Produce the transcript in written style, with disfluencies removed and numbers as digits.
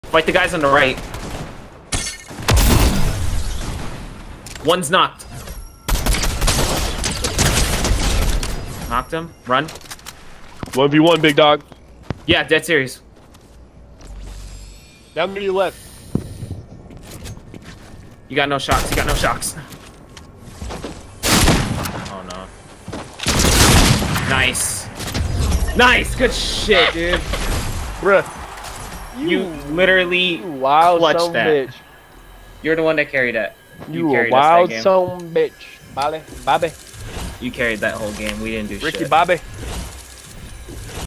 Fight the guys on the right. One's knocked. Knocked him. Run. 1v1, big dog. Yeah, dead serious. Down to your left. You got no shocks. You got no shocks. Oh no. Nice. Nice. Good shit, dude. Bruh. You literally wild clutched son that. bitch. You're the one that carried that. You a carried wild us that game. son bitch. Bobby. You carried that whole game. We didn't do Ricky shit. Bobby.